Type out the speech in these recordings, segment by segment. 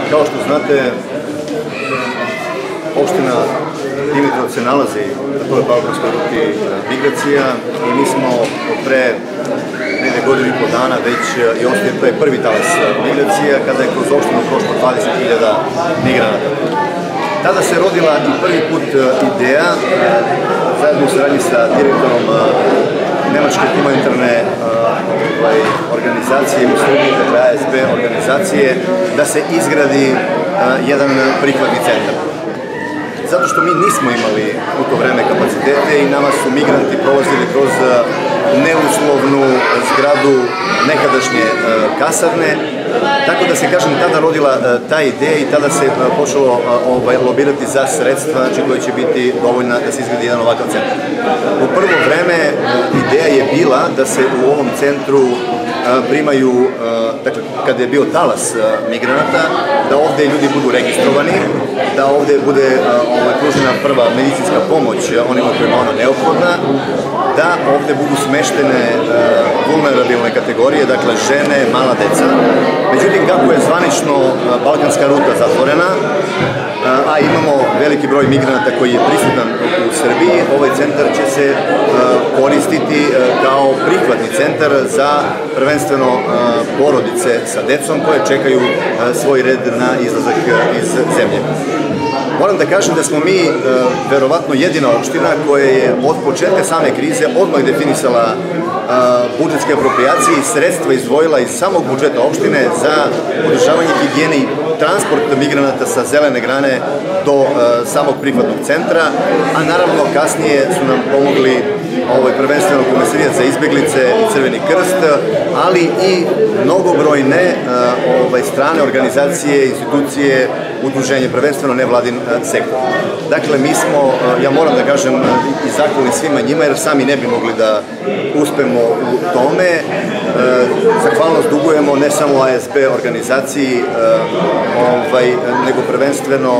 Kao što znate, opština Dimitrov se nalazi na toj balkanskoj ruti migracija i mi smo pre negde godinu i po dana već i ostaje pre prvi talas migracija kada je kroz opštinu prošlo 20.000 migranata. Tada se rodila i prvi put ideja, zajedno u saradnji sa direktorom Nemačke humanitarne organizacije u Srbiji, dakle ASB organizacije, da se izgradi jedan prihvatni centar. Zato što mi nismo imali u to vreme kapacitete i nama su migranti prolazili kroz neuslovnu zgradu nekadašnje kasarne, tako da se, kažem, tada rodila ta ideja i tada se počelo lobirati za sredstva koje će biti dovoljna da se izgradi jedan ovakav centar. U prvo vreme ideja je bila da se u ovom centru primaju, dakle, kada je bio talas migranata, da ovde ljudi budu registrovani, da ovde bude pružena prva medicinska pomoć onima kojima je ona neophodna, da ovde budu smeštene vulnerabilne kategorije, dakle žene, mala deca. Međutim, kako je zvanično balkanska ruta zatvorena, a imamo veliki broj migranata koji je prisutan u Srbiji, ovaj centar će se koristiti kao prihvatni centar za prvenstveno porodice sa decom koje čekaju svoj red na izlazak iz zemlje. Moram da kažem da smo mi verovatno jedina opština koja je od početka same krize odmah definisala budžetske aproprijacije i sredstva izdvojila iz samog budžeta opštine za održavanje higijene i transport migranata sa zelene grane do samog prihvatnog centra, a naravno kasnije su nam pomogli prvenstveno Komesarijat za izbeglice i Crveni krst, ali i mnogobrojne strane organizacije, institucije, udruženje, prvenstveno nevladin sektor. Dakle, mi smo, ja moram da kažem, i zahvalni svima njima, jer sami ne bi mogli da uspemo u tome. Zahvalnost dugujemo ne samo ASB organizaciji, nego prvenstveno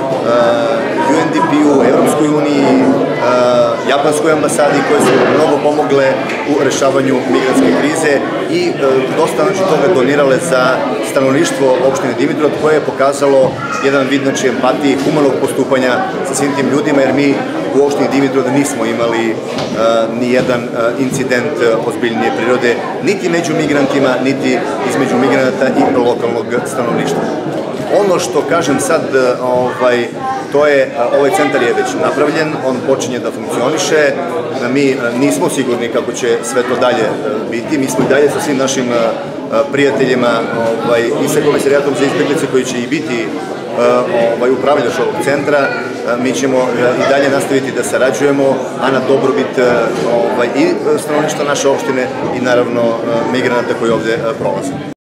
UNDP-u, Evropskoj uniji, Japanskoj ambasadi, koje su mnogo pomogle u rešavanju migrantske krize i dosta toga donirale za stanovništvo opštine Dimitrov, koje je pokazalo jedan vid empatije i humanog postupanja sa svim tim ljudima, jer mi u opštini Dimitrov nismo imali ni jedan incident ozbiljnije prirode, niti među migrantima, niti između migranata i lokalnog stanovništva. Ono što kažem sad, to je, ovaj centar je već napravljen, on počinje da funkcioniše, mi nismo sigurni kako će sve to dalje biti, mi smo i dalje sa svim našim prijateljima i sa Komesarijatom za izbeglice koji će i biti upravljač ovog centra, mi ćemo i dalje nastaviti da sarađujemo, a na dobrobit i stanovništva naše opštine i naravno migranata koji ovde prolaze.